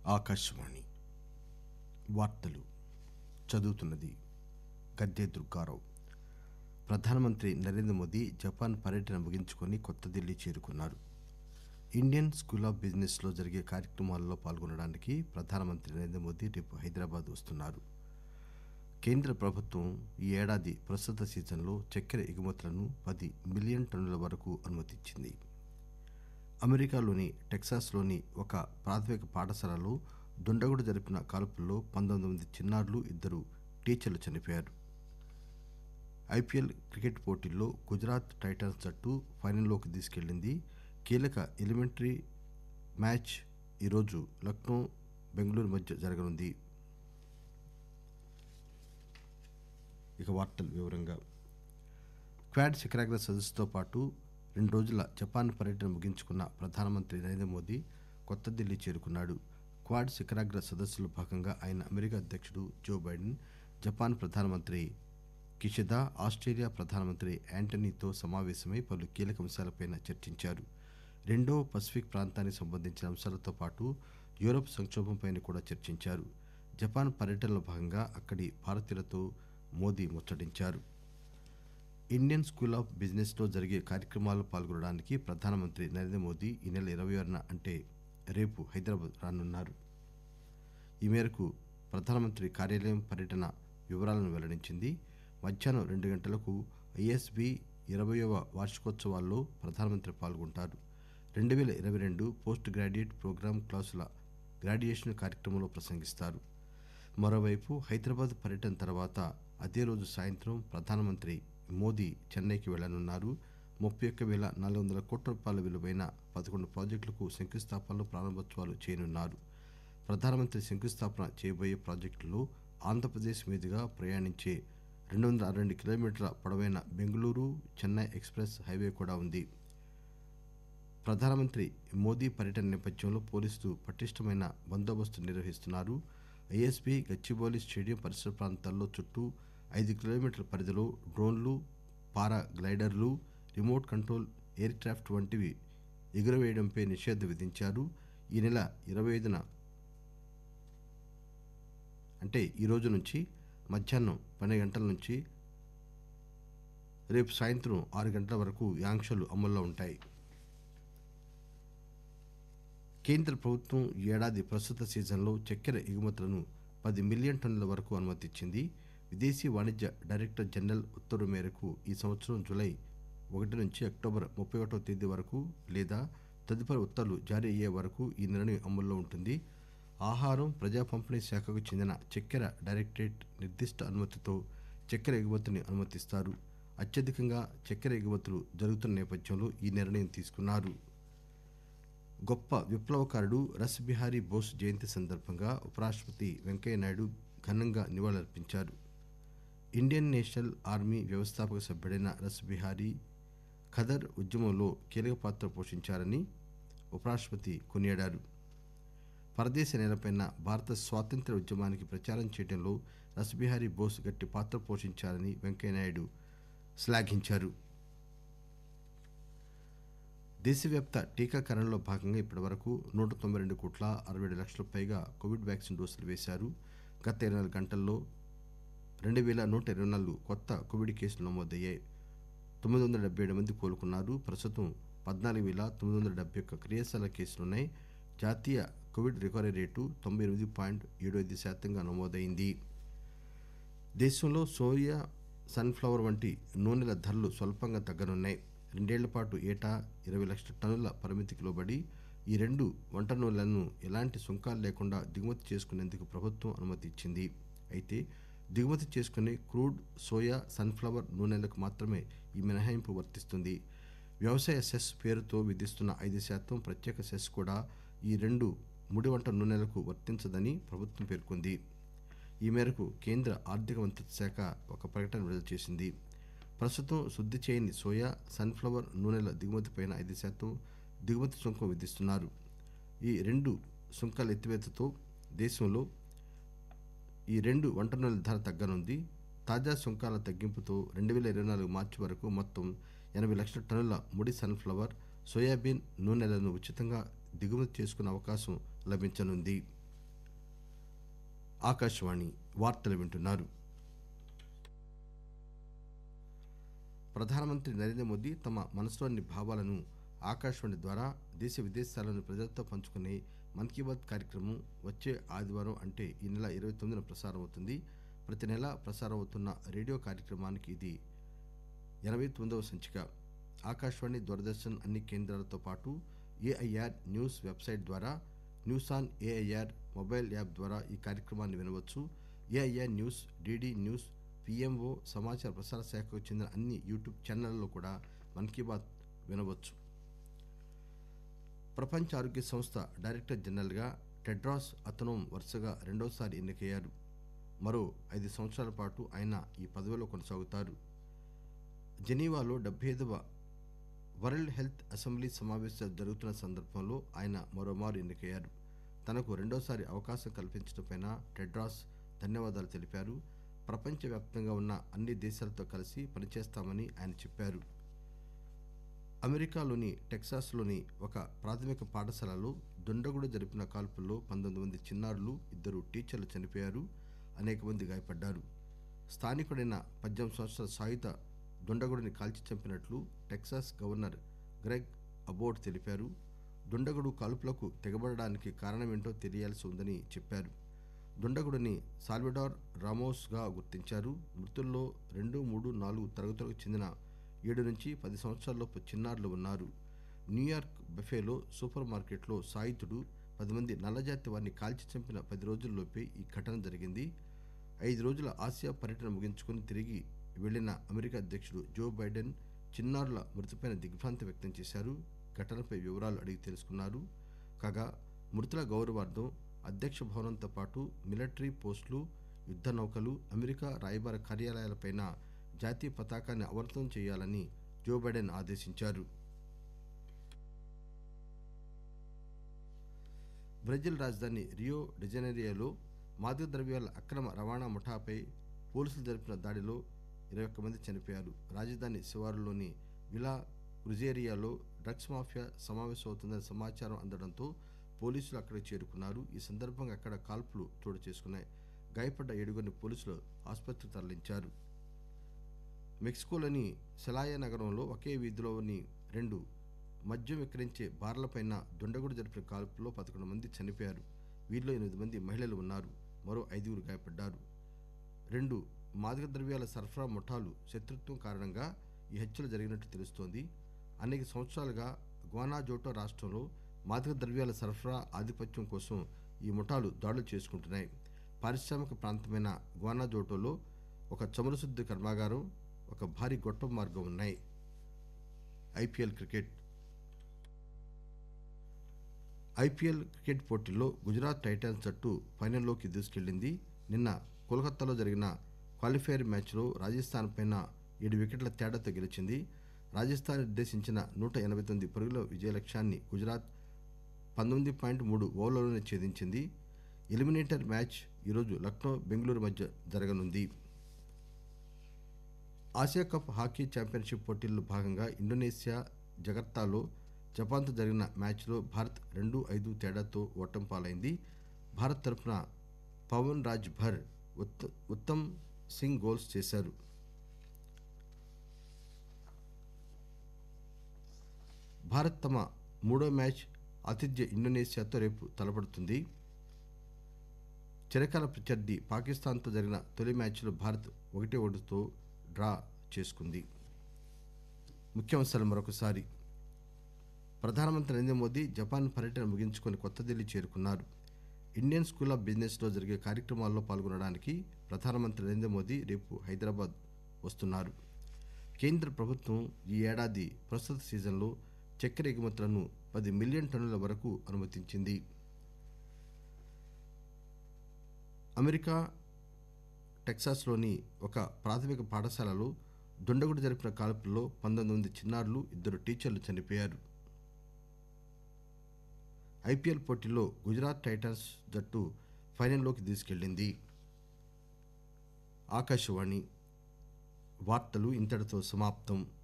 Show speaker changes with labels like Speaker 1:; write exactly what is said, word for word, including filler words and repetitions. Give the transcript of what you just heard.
Speaker 1: ఆకాశవాణి వార్తలు చదువుతున్నది గద్దే దుర్గారావు. ప్రధానమంత్రి నరేంద్ర మోదీ జపాన్ పర్యటన ముగించుకుని కొత్త ఢిల్లీ చేరుకున్నారు. ఇండియన్ స్కూల్ ఆఫ్ బిజినెస్ లో జరిగే కార్యక్రమాల్లో పాల్గొనడానికి ప్రధానమంత్రి నరేంద్ర మోదీ రేపు హైదరాబాద్ వస్తున్నారు. కేంద్ర ప్రభుత్వం ఈ ఏడాది ప్రస్తుత సీజన్లో చక్కెర ఎగుమతులను పది మిలియన్ టన్నుల వరకు అనుమతించింది. అమెరికాలోని టెక్సాస్లోని ఒక ప్రాథమిక పాఠశాలలో దుండగుడు జరిపిన కాల్పుల్లో పంతొమ్మిది మంది చిన్నారులు, ఇద్దరు టీచర్లు చనిపోయారు. ఐపీఎల్ క్రికెట్ పోటీల్లో గుజరాత్ టైటన్స్ జట్టు ఫైనల్లోకి దూసుకెళ్లింది. కీలక ఎలిమెంటరీ మ్యాచ్ ఈరోజు లక్నో, బెంగళూరు మధ్య జరగనుంది. ఇక వార్తల వివరంగా క్వాడ్ శిఖరాగ్ర సదస్సుతో పాటు రెండు రోజుల జపాన్ పర్యటన ముగించుకున్న ప్రధానమంత్రి నరేంద్ర మోదీ కొత్త ఢిల్లీ చేరుకున్నాడు. క్వాడ్ శిఖరాగ్ర సదస్సులో భాగంగా ఆయన అమెరికా అధ్యక్షుడు జో బైడెన్, జపాన్ ప్రధానమంత్రి కిషిదా, ఆస్ట్రేలియా ప్రధానమంత్రి యాంటనీతో సమావేశమై పలు కీలక అంశాలపై చర్చించారు. రెండో పసిఫిక్ ప్రాంతానికి సంబంధించిన అంశాలతో పాటు యూరప్ సంక్షోభంపై కూడా చర్చించారు. జపాన్ పర్యటనలో భాగంగా అక్కడి భారతీయులతో మోదీ ముచ్చటించారు. ఇండియన్ స్కూల్ ఆఫ్ బిజినెస్ లో జరిగే కార్యక్రమాల్లో పాల్గొనడానికి ప్రధానమంత్రి నరేంద్ర మోదీ ఈ నెల ఇరవై ఆరున అంటే రేపు హైదరాబాద్ రానున్నారు. ఈ మేరకు ప్రధానమంత్రి కార్యాలయం పర్యటన వివరాలను వెల్లడించింది. మధ్యాహ్నం రెండు గంటలకు ఐఎస్బి ఇరవైవ వార్షికోత్సవాల్లో ప్రధానమంత్రి పాల్గొంటారు. రెండు వేల ఇరవై రెండు పోస్ట్ గ్రాడ్యుయేట్ ప్రోగ్రాం క్లాసుల గ్రాడ్యుయేషన్ కార్యక్రమంలో ప్రసంగిస్తారు. మరోవైపు హైదరాబాద్ పర్యటన తర్వాత అదే రోజు సాయంత్రం ప్రధానమంత్రి మోదీ చెన్నైకి వెళ్లనున్నారు. ముప్పై ఒక్క వేల నాలుగు వందల కోట్ల రూపాయల విలువైన పదకొండు ప్రాజెక్టులకు శంకుస్థాపనలు, ప్రారంభోత్సవాలు చేయనున్నారు. ప్రధానమంత్రి శంకుస్థాపన చేయబోయే ప్రాజెక్టుల్లో ఆంధ్రప్రదేశ్ మీదుగా ప్రయాణించే రెండు వందల అరవై రెండు కిలోమీటర్ల పొడవైన బెంగళూరు చెన్నై ఎక్స్ప్రెస్ హైవే కూడా ఉంది. ప్రధానమంత్రి మోదీ పర్యటన నేపథ్యంలో పోలీసులు పటిష్టమైన బందోబస్తు నిర్వహిస్తున్నారు. ఐఎస్బీ గచ్చిబౌలి స్టేడియం పరిసర ప్రాంతాల్లో చుట్టూ ఐదు కిలోమీటర్ల పరిధిలో డ్రోన్లు, పారా గ్లైడర్లు, రిమోట్ కంట్రోల్ ఎయిర్ క్రాఫ్ట్ వంటివి ఎగురవేయడంపై నిషేధం విధించారు. ఈ నెల ఇరవై ఐదున అంటే ఈ రోజు నుంచి మధ్యాహ్నం పన్నెండు గంటల నుంచి రేపు సాయంత్రం ఆరు గంటల వరకు ఈ ఆంక్షలు అమల్లో ఉంటాయి. కేంద్ర ప్రభుత్వం ఈ ఏడాది ప్రస్తుత సీజన్లో చక్కెర ఎగుమతులను పది మిలియన్ టన్నుల వరకు అనుమతించింది. విదేశీ వాణిజ్య డైరెక్టర్ జనరల్ ఉత్తర్వు మేరకు ఈ సంవత్సరం జూలై ఒకటి నుంచి అక్టోబర్ ముప్పై ఒకటవ తేదీ వరకు లేదా తదుపరి ఉత్తర్వులు జారీ అయ్యే వరకు ఈ నిర్ణయం అమల్లో ఉంటుంది. ఆహారం, ప్రజా పంపిణీ శాఖకు చెందిన చక్కెర డైరెక్టరేట్ నిర్దిష్ట అనుమతితో చక్కెర ఎగుమతిని అనుమతిస్తారు. అత్యధికంగా చక్కెర ఎగుమతులు జరుగుతున్న నేపథ్యంలో ఈ నిర్ణయం తీసుకున్నారు. గొప్ప విప్లవకారుడు రస్ బిహారీ బోస్ జయంతి సందర్భంగా ఉపరాష్ట్రపతి వెంకయ్యనాయుడు ఘనంగా నివాళులర్పించారు. ఇండియన్ నేషనల్ ఆర్మీ వ్యవస్థాపక సభ్యుడైన రస్ బిహారీ ఖదర్ ఉద్యమంలో కీలక పాత్ర పోషించారని ఉపరాష్ట్రపతి కొనియాడారు. పరదేశ నేలపై భారత స్వాతంత్ర్య ఉద్యమానికి ప్రచారం చేయడంలో రస్ బిహారీ బోస్ గట్టి పాత్ర పోషించారని వెంకయ్యనాయుడు శ్లాఘించారు. దేశవ్యాప్త టీకాకరణలో భాగంగా ఇప్పటి వరకు నూట తొంభై రెండు కోట్ల అరవై ఏడు లక్షల పైగా కోవిడ్ వ్యాక్సిన్ డోసులు వేశారు. గత ఇరవై నాలుగు గంటల్లో రెండు వేల నూట ఇరవై నాలుగు కొత్త కోవిడ్ కేసులు నమోదయ్యాయి. తొమ్మిది వందల డెబ్బై ఏడు మంది కోలుకున్నారు. ప్రస్తుతం పద్నాలుగు వేల తొమ్మిది వందల డెబ్బై ఒక్క క్రియాశీల కేసులున్నాయి. జాతీయ కోవిడ్ రికవరీ రేటు తొంభై ఎనిమిది పాయింట్ ఏడు ఐదు శాతంగా నమోదైంది. దేశంలో సోయా, సన్ఫ్లవర్ వంటి నూనెల ధరలు స్వల్పంగా తగ్గనున్నాయి. రెండేళ్ల పాటు ఏటా ఇరవై లక్షల టన్నుల పరిమితికి లోబడి ఈ రెండు వంట నూనెలను ఎలాంటి సుంకాలు లేకుండా దిగుమతి చేసుకునేందుకు ప్రభుత్వం అనుమతి ఇచ్చింది. అయితే దిగుమతి చేసుకునే క్రూడ్, సోయా, సన్ఫ్లవర్ నూనెలకు మాత్రమే ఈ మినహాయింపు వర్తిస్తుంది. వ్యవసాయ సెస్ పేరుతో విధిస్తున్న ఐదు శాతం ప్రత్యేక సెస్ కూడా ఈ రెండు ముడి వంట నూనెలకు వర్తించదని ప్రభుత్వం పేర్కొంది. ఈ మేరకు కేంద్ర ఆర్థిక మంత్రిత్వ శాఖ ఒక ప్రకటన విడుదల చేసింది. ప్రస్తుతం శుద్ధి చేయని సోయా, సన్ఫ్లవర్ నూనెల దిగుమతిపై ఐదు శాతం దిగుమతి సుంకం విధిస్తున్నారు. ఈ రెండు సుంకాల ఎత్తివేతతో దేశంలో ఈ రెండు వంట నూనెల ధర తగ్గనుంది. తాజా సుంకాల తగ్గింపుతో రెండు వేల ఇరవై నాలుగు మార్చి వరకు మొత్తం ఎనభై లక్షల టన్నుల ముడి సన్ఫ్లవర్, సోయాబీన్ నూనెలను ఉచితంగా దిగుమతి చేసుకునే అవకాశం లభించనుంది. ఆకాశవాణి వార్తలు వింటున్నారు. ప్రధానమంత్రి నరేంద్ర మోదీ తమ మనసులోని భావాలను ఆకాశవాణి ద్వారా దేశ విదేశాల్లోని ప్రజలతో పంచుకునే మన్ కీ బాత్ కార్యక్రమం వచ్చే ఆదివారం అంటే ఈ నెల ఇరవై తొమ్మిదిన ప్రసారం అవుతుంది. ప్రతి నెలా ప్రసారం అవుతున్న రేడియో కార్యక్రమానికి ఇది ఎనభై తొమ్మిదవ సంచిక. ఆకాశవాణి, దూరదర్శన్ అన్ని కేంద్రాలతో పాటు ఏఐఆర్ న్యూస్ వెబ్సైట్ ద్వారా, news on AIR mobile app ద్వారా ఈ కార్యక్రమాన్ని వినవచ్చు. AIR news, DD news, PMO సమాచార ప్రసార శాఖకు చెందిన అన్ని యూట్యూబ్ ఛానళ్లలో కూడా మన్ కీ బాత్ వినవచ్చు. ప్రపంచ ఆరోగ్య సంస్థ డైరెక్టర్ జనరల్గా టెడ్రాస్ అథనోం వరుసగా రెండోసారి ఎన్నికయ్యారు. మరో ఐదు సంవత్సరాల పాటు ఆయన ఈ పదవిలో కొనసాగుతారు. జెనీవాలో డెబ్బై ఐదవ వరల్డ్ హెల్త్ అసెంబ్లీ సమావేశాలు జరుగుతున్న సందర్భంలో ఆయన మరోమారు ఎన్నికయ్యారు. తనకు రెండోసారి అవకాశం కల్పించడంపై టెడ్రాస్ ధన్యవాదాలు తెలిపారు. ప్రపంచవ్యాప్తంగా ఉన్న అన్ని దేశాలతో కలిసి పనిచేస్తామని ఆయన చెప్పారు. అమెరికాలోని టెక్సాస్లోని ఒక ప్రాథమిక పాఠశాలలో దుండగుడు జరిపిన కాల్పుల్లో పంతొమ్మిది మంది చిన్నారులు, ఇద్దరు టీచర్లు చనిపోయారు. అనేక మంది గాయపడ్డారు. స్థానికుడైన పద్దెనిమిది సంవత్సరాల సాయుధ దుండగుడిని కాల్చి చంపినట్లు టెక్సాస్ గవర్నర్ గ్రెగ్ అబోట్ తెలిపారు. దుండగుడు కాల్పులకు తెగబడడానికి కారణమేంటో తెలియాల్సి ఉందని చెప్పారు. దుండగుడిని సాల్వడార్ రామోస్ గా గుర్తించారు. మృతుల్లో రెండు, మూడు, నాలుగు తరగతులకు చెందిన ఏడు నుంచి పది సంవత్సరాలలోపు చిన్నారులు ఉన్నారు. న్యూయార్క్ బఫేలో సూపర్ మార్కెట్లో సాయుధుడు పది మంది నల్లజాతి వారిని కాల్చి చంపిన పది రోజుల్లోపే ఈ ఘటన జరిగింది. ఐదు రోజుల ఆసియా పర్యటన ముగించుకుని తిరిగి వెళ్లిన అమెరికా అధ్యక్షుడు జో బైడెన్ చిన్నారుల మృతిపై దిగ్భ్రాంతి వ్యక్తం చేశారు. ఘటనపై వివరాలు అడిగి తెలుసుకున్నారు. కాగా మృతుల గౌరవార్థం అధ్యక్ష భవనంతో పాటు మిలిటరీ పోస్టులు, యుద్ధ నౌకలు, అమెరికా రాయబార కార్యాలయాలపై జాతీయ పతాకాన్ని అవనతం చేయాలని జో బైడెన్ ఆదేశించారు. బ్రెజిల్ రాజధాని రియో డిజెనెరోలో మాదక ద్రవ్యాల అక్రమ రవాణా ముఠాపై పోలీసులు జరిపిన దాడిలో ఇరవై ఒక్క మంది చనిపోయారు. రాజధాని శివారులోని విలా క్రుజేరియాలో డ్రగ్స్ మాఫియా సమావేశమవుతుందని సమాచారం అందడంతో పోలీసులు అక్కడికి చేరుకున్నారు. ఈ సందర్భంగా అక్కడ కాల్పులు చోటు చేసుకున్నాయి. గాయపడ్డ ఏడుగురిని పోలీసులు ఆసుపత్రికి తరలించారు. మెక్సికోలోని సెలాయా నగరంలో ఒకే వీధిలోని రెండు మద్యం విక్రయించే బార్లపై దుండగుడు జరిపిన కాల్పుల్లో పదకొండు మంది చనిపోయారు. వీరిలో ఎనిమిది మంది మహిళలు ఉన్నారు. మరో ఐదుగురు గాయపడ్డారు. రెండు మాదక ద్రవ్యాల సరఫరా ముఠాలు శత్రుత్వం కారణంగా ఈ హత్యలు జరిగినట్టు తెలుస్తోంది. అనేక సంవత్సరాలుగా గ్వానాజోటో రాష్ట్రంలో మాదక ద్రవ్యాల సరఫరా ఆధిపత్యం కోసం ఈ ముఠాలు దాడులు చేసుకుంటున్నాయి. పారిశ్రామిక ప్రాంతమైన గ్వానాజోటోలో ఒక చమురు శుద్ధి కర్మాగారం, ఒక భారీ గొట్టం మార్గం ఉన్నాయి. ఐపీఎల్ క్రికెట్ ఐపీఎల్ క్రికెట్ పోటీల్లో గుజరాత్ టైటాన్స్ జట్టు ఫైనల్లోకి దూసుకెళ్లింది. నిన్న కోల్కతాలో జరిగిన క్వాలిఫైయర్ మ్యాచ్లో రాజస్థాన్ పై ఏడు వికెట్ల తేడాతో గెలిచింది. రాజస్థాన్ నిర్దేశించిన నూట ఎనభై తొమ్మిది పరుగుల విజయ లక్ష్యాన్ని గుజరాత్ పంతొమ్మిది పాయింట్ మూడు ఓవర్లలోనే ఛేదించింది. ఎలిమినేటర్ మ్యాచ్ ఈరోజు లక్నో, బెంగళూరు మధ్య జరగనుంది. ఆసియా కప్ హాకీ ఛాంపియన్షిప్ పోటీల్లో భాగంగా ఇండోనేషియా జకర్తాలో జపాన్తో జరిగిన మ్యాచ్లో భారత్ రెండు ఐదు తేడాతో ఓటమి పాలైంది. భారత్ తరఫున పవన్ రాజ్ భర్, ఉత్తమ్ సింగ్ గోల్స్ చేశారు. భారత్ తమ మూడో మ్యాచ్ ఆతిథ్య ఇండోనేషియాతో రేపు తలపడుతుంది. చిరకాల ప్రత్యర్థి పాకిస్తాన్తో జరిగిన తొలి మ్యాచ్లో భారత్ ఒకటి ఒకటితో డ్రా చేసుకుంది. ముఖ్యాంశాలు మరొకసారి. ప్రధానమంత్రి నరేంద్ర మోదీ జపాన్ పర్యటన ముగించుకొని కొత్త ఢిల్లీ చేరుకున్నారు. ఇండియన్ స్కూల్ ఆఫ్ బిజినెస్ లో జరిగే కార్యక్రమాల్లో పాల్గొనడానికి ప్రధానమంత్రి నరేంద్ర మోదీ రేపు హైదరాబాద్ వస్తున్నారు. కేంద్ర ప్రభుత్వం ఈ ఏడాది ప్రస్తుత సీజన్లో చక్కెర ఎగుమతులను పది మిలియన్ టన్నుల వరకు అనుమతించింది. అమెరికా టెక్సాస్లోని ఒక ప్రాథమిక పాఠశాలలో దుండగుడు జరిపిన కాల్పుల్లో పంతొమ్మిది మంది చిన్నారులు, ఇద్దరు టీచర్లు చనిపోయారు. ఐపీఎల్ పోటీల్లో గుజరాత్ టైటాన్స్ జట్టు ఫైనల్లోకి దూసుకెళ్లింది. ఆకాశవాణి వార్తలు ఇంతటితో సమాప్తం.